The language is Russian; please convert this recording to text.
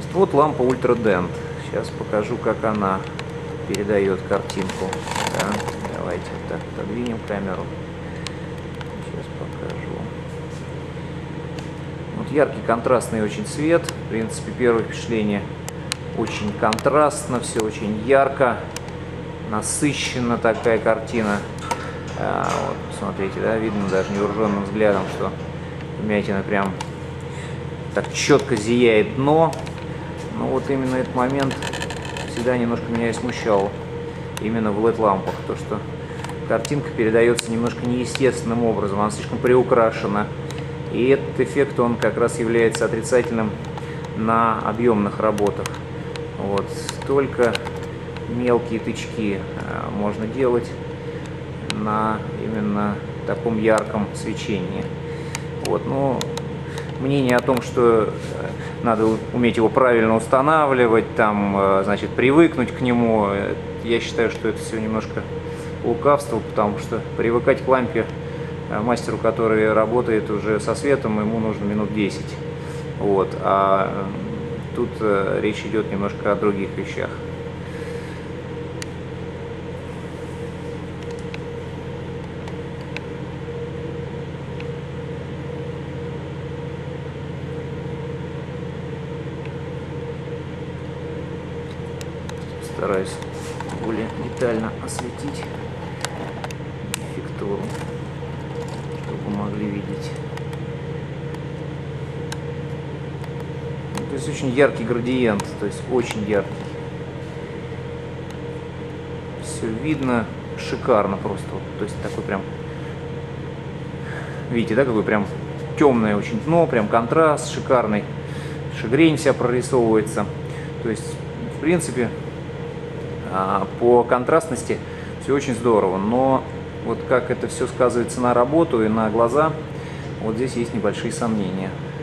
Вот лампа Ultra Dent. Сейчас покажу, как она передает картинку. Да, давайте вот так отодвинем камеру. Сейчас покажу. Вот яркий, контрастный очень цвет. В принципе, первое впечатление очень контрастно, все очень ярко, насыщенно такая картина. Вот, смотрите, да, видно даже невооруженным взглядом, что вмятина прям так четко зияет дно. Но вот именно этот момент всегда немножко меня и смущал. Именно в LED-лампах. То, что картинка передается немножко неестественным образом. Она слишком приукрашена. И этот эффект, он как раз является отрицательным на объемных работах. Вот. Только мелкие тычки можно делать на именно таком ярком свечении. Вот. Но мнение о том, что надо уметь его правильно устанавливать, там, значит, привыкнуть к нему, я считаю, что это все немножко лукавство, потому что привыкать к лампе мастеру, который работает уже со светом, ему нужно минут 10. Вот. А тут речь идет немножко о других вещах. Стараюсь более детально осветить эффектуру, чтобы могли видеть. То есть очень яркий градиент, то есть очень яркий. Все видно шикарно просто. То есть такой прям, видите, да, какой прям темное очень дно, прям контраст шикарный, шагрень вся прорисовывается. То есть, в принципе, по контрастности все очень здорово, но вот как это все сказывается на работу и на глаза, вот здесь есть небольшие сомнения.